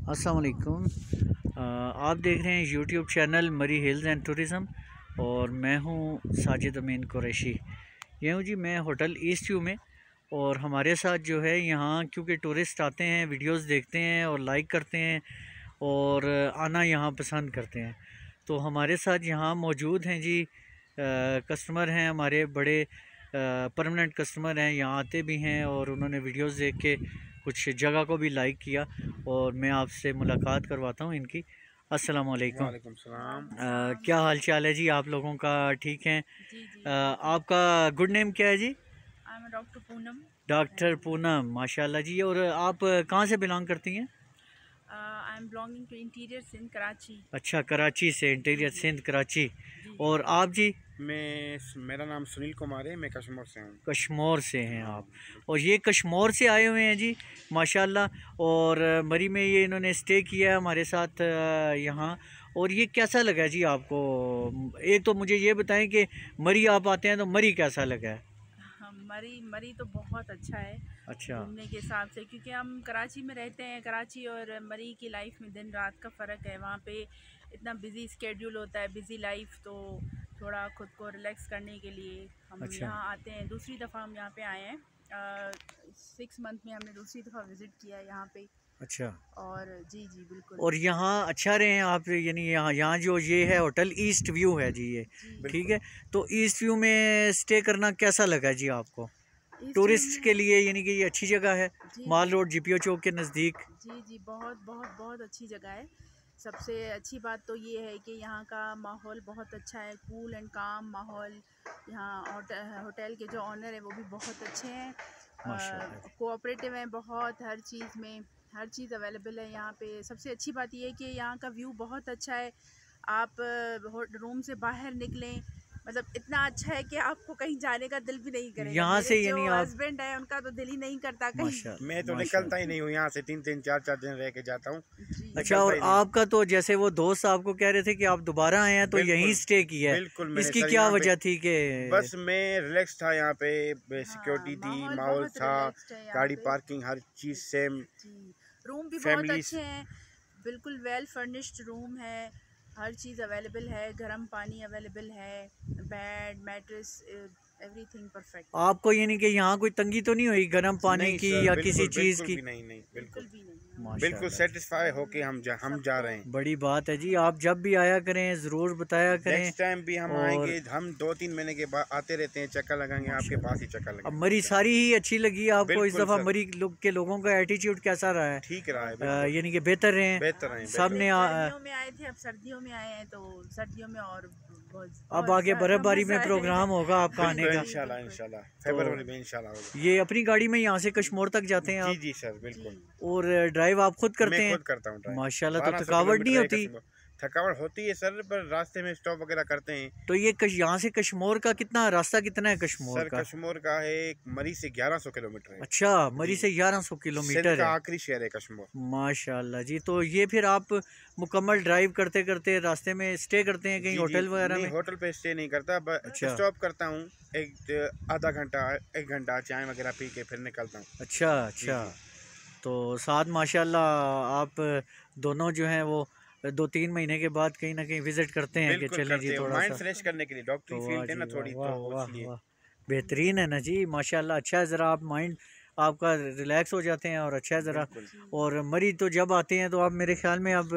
अस्सलाम वालेकुम। आप देख रहे हैं YouTube channel Murree hills and tourism और मैं हूं साजिद अमीन कुरैशी। ये हूं जी मैं होटल ईस्ट व्यू में। और हमारे साथ जो है यहाँ क्योंकि टूरिस्ट आते हैं, वीडियोस देखते हैं और लाइक करते हैं और आना यहाँ पसंद करते हैं, तो हमारे साथ यहाँ मौजूद हैं जी कस्टमर हैं हमारे बड़े परमानेंट कस्टमर हैं, यहाँ आते भी हैं और उन्होंने वीडियोस देख के कुछ जगह को भी लाइक किया और मैं आपसे मुलाकात करवाता हूँ इनकी। अस्सलाम वालेकुम। वालेकुम सलाम। क्या हाल चाल है जी आप लोगों का? ठीक हैं? आपका गुड नेम क्या है जी? डॉक्टर पूनम। डॉक्टर पूनम, माशाल्लाह जी। और आप कहाँ से बिलोंग करती हैं? I am belonging to interior Sindh Karachi. अच्छा, कराची से, इंटीरियर सिंध कराची। और आप जी? मेरा नाम सुनील कुमार है, मैं कश्मीर से हूँ। कश्मीर से हैं आप? और ये कश्मीर से आए हुए हैं जी, माशाल्लाह। और मरी में ये इन्होंने स्टे किया है हमारे साथ यहाँ। और ये कैसा लगा जी आपको? एक तो मुझे ये बताएं कि मरी आप आते हैं तो मरी कैसा लगा है? मरी तो बहुत अच्छा है। अच्छा, घूमने के हिसाब से, क्योंकि हम कराची में रहते हैं। कराची और मरी की लाइफ में दिन रात का फ़र्क है। वहाँ पे इतना बिज़ी स्केड्यूल होता है, बिज़ी लाइफ, तो थोड़ा खुद को रिलैक्स करने के लिए हम अच्छा, यहाँ आते हैं। दूसरी दफ़ा हम यहाँ पे आए हैं। 6 मंथ में हमने दूसरी दफ़ा विज़िट किया है यहाँ पे। अच्छा। और जी जी बिल्कुल। और यहाँ अच्छा रहे हैं आप? यानी यहाँ जो ये है होटल ईस्ट व्यू है जी, ये ठीक है। तो ईस्ट व्यू में स्टे करना कैसा लगा जी आपको? टूरिस्ट के लिए यानी कि ये अच्छी जगह है, माल रोड जीपीओ चौक के नज़दीक। जी जी, बहुत बहुत बहुत अच्छी जगह है। सबसे अच्छी बात तो ये है कि यहाँ का माहौल बहुत अच्छा है, कूल एंड काम माहौल। यहाँ होटल के जो ऑनर है वो भी बहुत अच्छे हैं, कोऑपरेटिव हैं बहुत। हर चीज़ में हर चीज़ अवेलेबल है यहाँ पे। सबसे अच्छी बात ये है कि यहाँ का व्यू बहुत अच्छा है। आप रूम से बाहर निकलें, मतलब इतना अच्छा है कि आपको कहीं जाने का दिल भी नहीं करेगा। यहाँ से जो यानी आप हस्बैंड है उनका तो दिल ही नहीं करता कहीं। मैं तो निकलता ही नहीं हूँ यहाँ से, 3-3 4-4 दिन रह के जाता हूँ। अच्छा, और आपका तो जैसे वो दोस्त आपको कह रहे थे कि आप दोबारा आए हैं तो यहीं स्टे किया है, बिल्कुल। इसकी क्या वजह थी? कि बस मैं रिलैक्स था यहाँ पे, सिक्योरिटी थी, माहौल था, गाड़ी पार्किंग हर चीज़ सेम, रूम भी बहुत अच्छे हैं, बिल्कुल वेल फर्निश्ड रूम है। हर चीज़ अवेलेबल है, गर्म पानी अवेलेबल है, बेड मैट्रेस एवरीथिंग परफेक्ट। आपको यानी कि यहाँ कोई तंगी तो नहीं हुई गर्म पानी की या किसी चीज़ की? नहीं, बिल्कुल भी नहीं। बिल्कुल सेटिस्फाई होके हम जा रहे हैं। बड़ी बात है जी। आप जब भी आया करें ज़रूर बताया करें। नेक्स्ट टाइम भी हम आएंगे। हम 2-3 महीने के बाद आते रहते हैं, चक्कर लगाएंगे आपके पास ही चक्कर लगाएंगे। अब मरी सारी ही अच्छी लगी आपको? इस दफ़ा मरी के लोगों का एटीट्यूड कैसा रहा है? ठीक रहा है, यानी कि बेहतर रहे सब ने? गर्मियों में आए थे, अब सर्दियों में आए हैं, तो सर्दियों में और अब आगे बर्फबारी में प्रोग्राम होगा आपका आने का? इंशाल्लाह फरवरी में इंशाल्लाह होगा। ये अपनी गाड़ी में यहाँ से कश्मीर तक जाते हैं आप? जी सर, बिल्कुल। और ड्राइव आप खुद करते हैं? मैं खुद करता हूँ। माशाल्लाह। तो थकावट नहीं होती? थकावट होती है सर, पर रास्ते में स्टॉप वगैरह करते हैं। तो ये यहाँ से कश्मीर का कितना रास्ता कितना है कश्मीर का? कश्मीर का है मरी से 1100 किलोमीटर है। अच्छा, मरी से 1100 किलोमीटर है। आखिरी शहर है कश्मीर। माशाल्लाह जी। तो ये फिर आप मुकम्मल ड्राइव करते करते रास्ते में स्टे करते हैं कहीं होटल वगैरह में? होटल पे स्टे नहीं करता, अच्छा। स्टॉप करता हूँ, आधा घंटा 1 घंटा चाय वगैरह पी के फिर निकलता हूँ। अच्छा अच्छा। तो साथ माशाल्लाह आप दोनों जो हैं वो 2-3 महीने के बाद कहीं ना कहीं विजिट करते हैं कि चलें जी थोड़ा माइंड सा फ्रेश करने के लिए। डॉक्टरी फील्ड है ना थोड़ी, तो इसलिए बेहतरीन है ना जी, माशाल्लाह। अच्छा है, ज़रा आप माइंड आपका रिलैक्स हो जाते हैं और अच्छा है ज़रा। और मरी तो जब आते हैं तो आप मेरे ख्याल में अब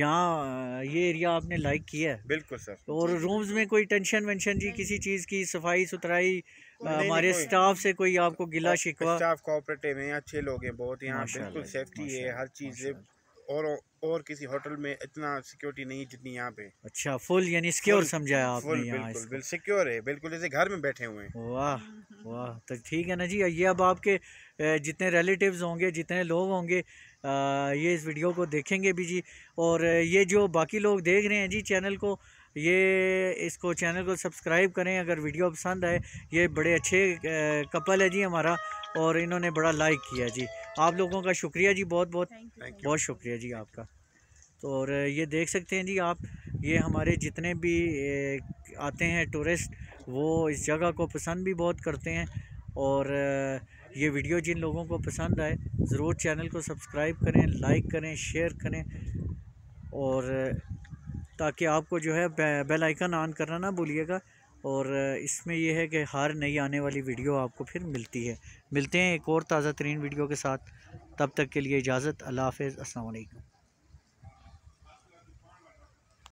यहाँ ये एरिया आपने लाइक किया है? बिल्कुल सर। और रूम्स में कोई टेंशन वेंशन जी किसी चीज़ की? सफाई सुथराई हमारे स्टाफ से कोई आपको गिला शिकवा? स्टाफ कोऑपरेटिव हैं, अच्छे लोग हैं बहुत यहाँ, बिल्कुल सेफ्टी है हर चीज़। और किसी होटल में इतना सिक्योरिटी नहीं जितनी यहाँ पे। अच्छा, फुल यानी सिक्योर समझा है आपने यहाँ? बिल्कुल सिक्योर है, बिल्कुल जैसे घर में बैठे हुए हैं। वाह वाह। तो ठीक है ना जी। ये अब आपके जितने रिलेटिव्स होंगे, जितने लोग होंगे, ये इस वीडियो को देखेंगे भी जी। और ये जो बाकी लोग देख रहे हैं जी चैनल को, ये इसको चैनल को सब्सक्राइब करें अगर वीडियो पसंद आए। ये बड़े अच्छे कपल है जी हमारा और इन्होंने बड़ा लाइक किया जी। आप लोगों का शुक्रिया जी, बहुत बहुत बहुत शुक्रिया जी आपका। तो और ये देख सकते हैं जी आप, ये हमारे जितने भी आते हैं टूरिस्ट वो इस जगह को पसंद भी बहुत करते हैं। और ये वीडियो जिन लोगों को पसंद आए ज़रूर चैनल को सब्सक्राइब करें, लाइक करें, शेयर करें, और ताकि आपको जो है बेल आइकन ऑन करना ना भूलिएगा। और इसमें यह है कि हर नई आने वाली वीडियो आपको फिर मिलती है। मिलते हैं एक और ताज़ा तरीन वीडियो के साथ, तब तक के लिए इजाज़त। अल्लाह हाफ़िज़, अस्सलाम वालेकुम।